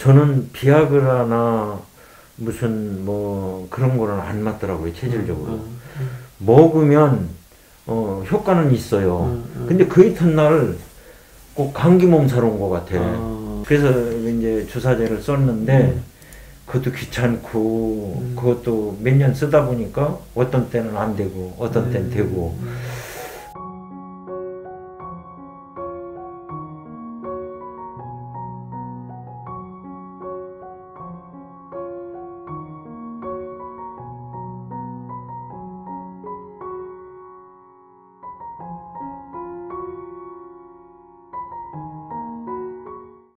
저는 비아그라나 무슨 뭐 그런 거는 안 맞더라고요, 체질적으로. 먹으면 효과는 있어요. 근데 그 이튿날 꼭 감기 몸살 온 것 같아. 그래서 이제 주사제를 썼는데 그것도 귀찮고 그것도 몇 년 쓰다 보니까 어떤 때는 안 되고 어떤 때는 되고